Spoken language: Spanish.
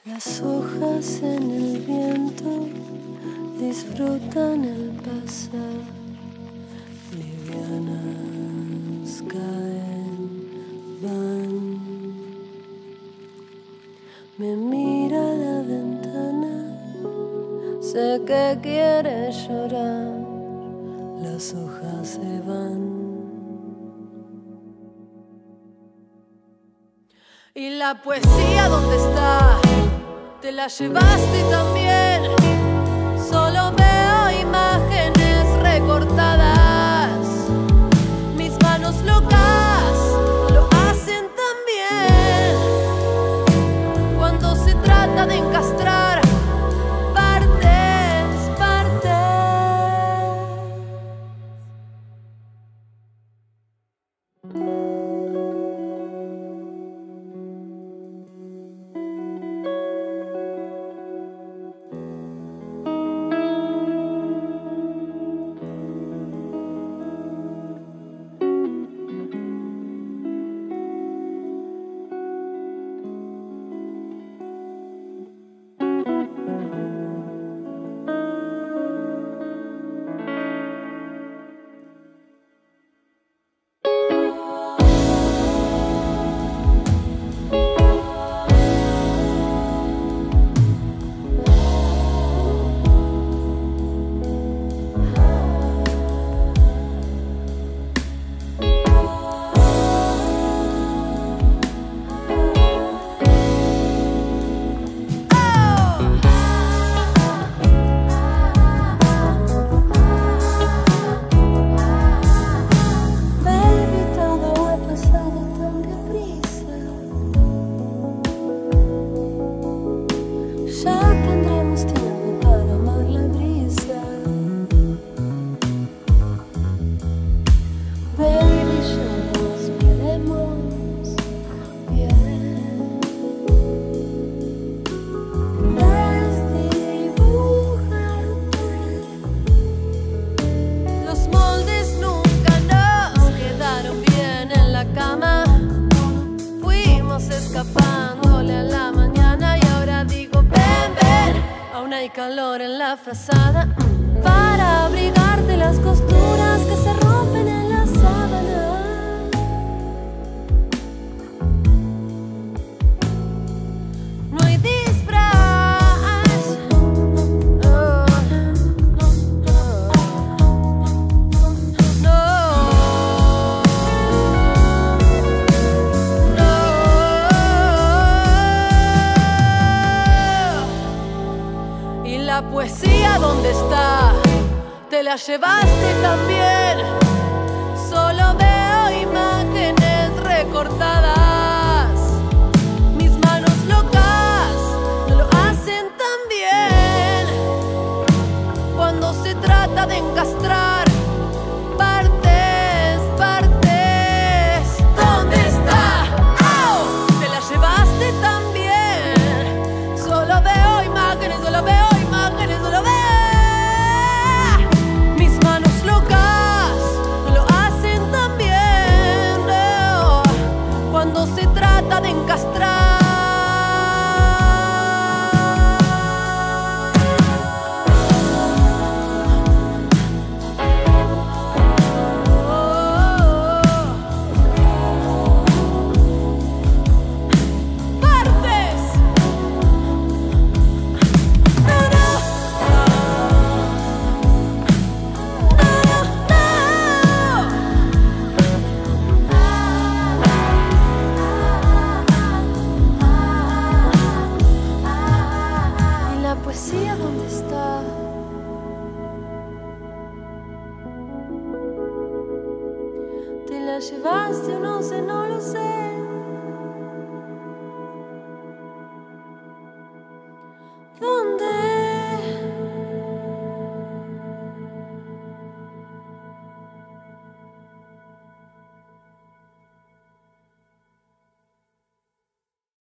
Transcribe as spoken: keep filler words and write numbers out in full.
Las hojas en el viento disfrutan el pasar, livianas caen, van. Me mira a la ventana, sé que quiere llorar, las hojas se van. ¿Y la poesía dónde está? Te la llevaste también. Solo veo imágenes recortadas. Mis manos locas lo hacen también. Cuando se trata de encastrar partes, partes. Escapándole a la mañana y ahora digo ven, ven. Aún hay calor en la frazada para abrigarte las costuras que se rompen en la sábana. No hay disfraz, no, no, no. La poesía ¿dónde está? Te la llevaste también. Solo veo imágenes recortadas. Mis manos locas no lo hacen tan bien. Cuando se trata de encastrar partes, partes. ¿Dónde está? ¡Oh! Te la llevaste también. Solo veo imágenes, solo veo solo ve. Mis manos locas lo hacen también, no. Cuando se trata de encastrar. ¿Dónde está? ¿Te la llevaste o no sé, no lo sé? ¿Dónde